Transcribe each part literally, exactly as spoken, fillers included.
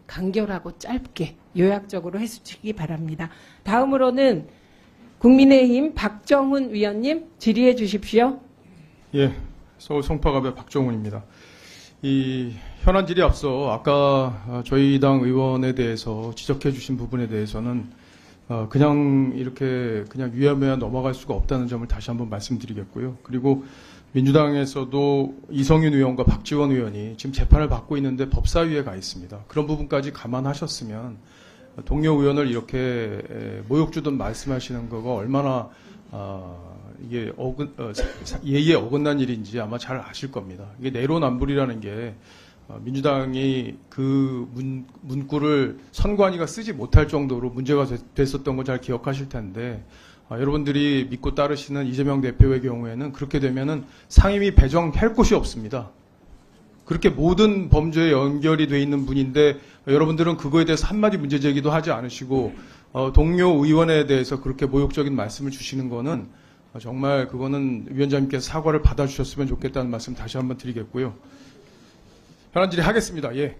간결하고 짧게 요약적으로 해주시기 바랍니다. 다음으로는 국민의힘 박정훈 위원님 질의해 주십시오. 예, 서울 송파갑의 박정훈입니다. 이 현안 질의 앞서 아까 저희 당 의원에 대해서 지적해 주신 부분에 대해서는 그냥 이렇게 그냥 위험해야 넘어갈 수가 없다는 점을 다시 한번 말씀드리겠고요. 그리고 민주당에서도 이성윤 의원과 박지원 의원이 지금 재판을 받고 있는데 법사위에 가 있습니다. 그런 부분까지 감안하셨으면 동료 의원을 이렇게 모욕 주듯 말씀하시는 거가 얼마나 어, 이게 어긋, 어, 예의에 어긋난 일인지 아마 잘 아실 겁니다. 이게 내로남불이라는 게 어, 민주당이 그 문, 문구를 선관위가 쓰지 못할 정도로 문제가 됐었던 거 잘 기억하실 텐데 어, 여러분들이 믿고 따르시는 이재명 대표의 경우에는 그렇게 되면은 상임위 배정할 곳이 없습니다. 그렇게 모든 범죄에 연결이 돼 있는 분인데 어, 여러분들은 그거에 대해서 한마디 문제 제기도 하지 않으시고 어, 동료 의원에 대해서 그렇게 모욕적인 말씀을 주시는 거는 어, 정말 그거는 위원장님께서 사과를 받아주셨으면 좋겠다는 말씀 다시 한번 드리겠고요. 현안 질의 하겠습니다. 예.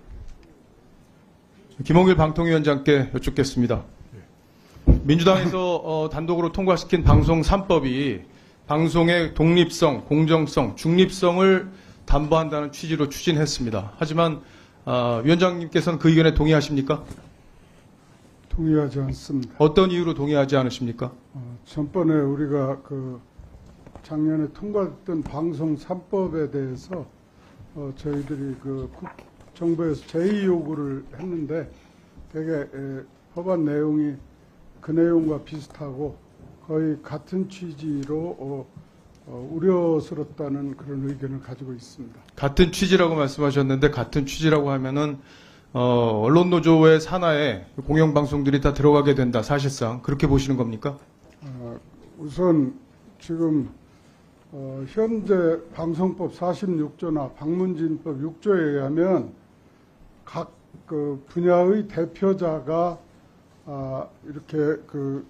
김홍일 방통위원장께 여쭙겠습니다. 민주당에서 어, 단독으로 통과시킨 방송 삼 법이 방송의 독립성, 공정성, 중립성을 담보한다는 취지로 추진했습니다. 하지만 어, 위원장님께서는 그 의견에 동의하십니까? 동의하지 않습니다. 어떤 이유로 동의하지 않으십니까? 어, 전번에 우리가 그 작년에 통과됐던 방송 삼 법에 대해서 어, 저희들이 그 국, 정부에서 제의 요구를 했는데 되게 에, 법안 내용이 그 내용과 비슷하고 거의 같은 취지로 어, 어, 우려스럽다는 그런 의견을 가지고 있습니다. 같은 취지라고 말씀하셨는데 같은 취지라고 하면은 어, 언론노조의 산하에 공영방송들이 다 들어가게 된다. 사실상 그렇게 보시는 겁니까? 어, 우선 지금 어, 현재 방송법 사십육 조나 방문진법 육 조에 의하면 각 그 분야의 대표자가 아, 이렇게 그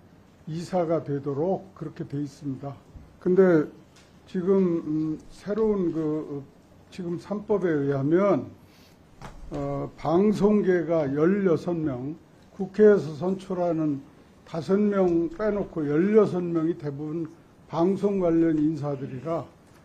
이사가 되도록 그렇게 돼 있습니다. 근데 지금 음, 새로운 그 지금 삼 법에 의하면 어, 방송계가 열여섯 명, 국회에서 선출하는 다섯 명 빼놓고 열여섯 명이 대부분 방송 관련 인사들이라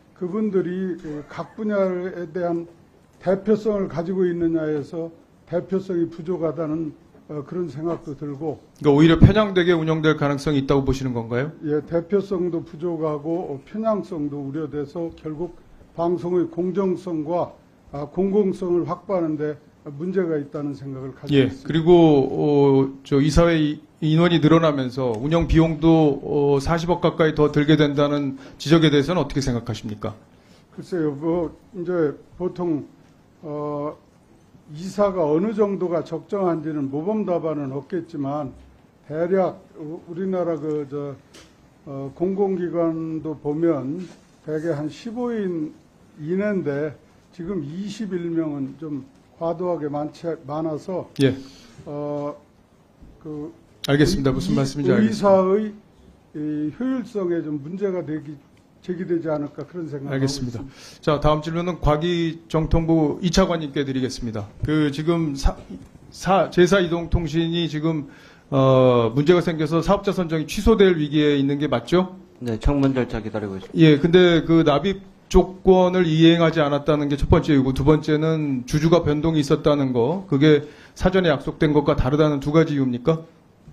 그분들이 각 분야에 대한 대표성을 가지고 있느냐에서 대표성이 부족하다는 어, 그런 생각도 들고. 그러니까 오히려 편향되게 운영될 가능성이 있다고 보시는 건가요? 예, 대표성도 부족하고 어, 편향성도 우려돼서 결국 방송의 공정성과 아, 공공성을 확보하는데 문제가 있다는 생각을 가지고 예, 있습니다. 그리고 어, 저 이사회 인원이 늘어나면서 운영 비용도 어, 사십억 가까이 더 들게 된다는 지적에 대해서는 어떻게 생각하십니까? 글쎄요, 뭐 이제 보통 어, 이사가 어느 정도가 적정한지는 모범 답안은 없겠지만 대략 우리나라 그 저 어, 공공기관도 보면 대개 한 십오 인 이내인데 지금 이십일 명은 좀 과도하게 많지 많아서 예. 어, 그 알겠습니다. 무슨 말씀인지 알겠습니다. 의사의 이 효율성에 좀 문제가 되기 제기되지 않을까 그런 생각을 알겠습니다. 하고 있습니다. 자, 다음 질문은 과기정통부 이 차관님께 드리겠습니다. 그 지금 사, 사, 제사 이동통신이 지금 어, 문제가 생겨서 사업자 선정이 취소될 위기에 있는 게 맞죠? 네, 청문 절차 기다리고 있습니다. 예, 근데 그 납입 조건을 이행하지 않았다는 게 첫 번째 이유고 두 번째는 주주가 변동이 있었다는 거, 그게 사전에 약속된 것과 다르다는 두 가지 이유입니까?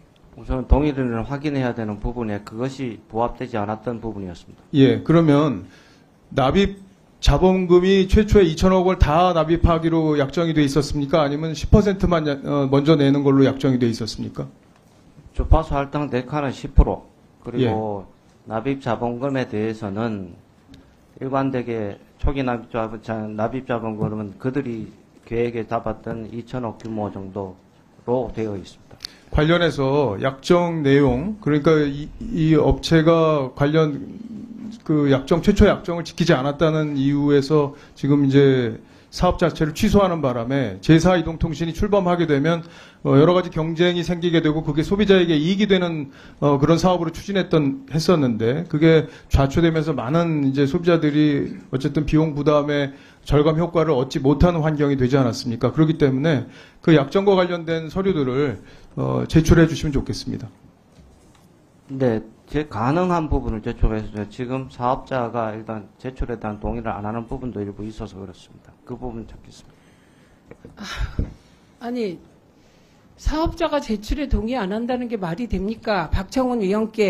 우선 동의를 확인해야 되는 부분에 그것이 부합되지 않았던 부분이었습니다. 예, 그러면 납입 자본금이 최초에 이천억 원을 다 납입하기로 약정이 돼 있었습니까? 아니면 십 퍼센트만 먼저 내는 걸로 약정이 돼 있었습니까? 주파수 할당 대가는 십 퍼센트 그리고 예. 납입 자본금에 대해서는 일관되게 초기 납입 자본, 납입 자본금은 그들이 계획에 잡았던 이천억 규모 정도로 되어 있습니다. 관련해서 약정 내용, 그러니까 이, 이 업체가 관련 그 약정, 최초 약정을 지키지 않았다는 이유에서 지금 이제 사업 자체를 취소하는 바람에 제사 이동통신이 출범하게 되면 어 여러 가지 경쟁이 생기게 되고 그게 소비자에게 이익이 되는 어 그런 사업으로 추진했던 했었는데 그게 좌초되면서 많은 이제 소비자들이 어쨌든 비용 부담에 절감 효과를 얻지 못하는 환경이 되지 않았습니까? 그렇기 때문에 그 약정과 관련된 서류들을 어, 제출해 주시면 좋겠습니다. 네, 제 가능한 부분을 제출해서 지금 사업자가 일단 제출에 대한 동의를 안 하는 부분도 일부 있어서 그렇습니다. 그 부분 찾겠습니다. 아니 사업자가 제출에 동의 안 한다는 게 말이 됩니까? 박청훈 위원께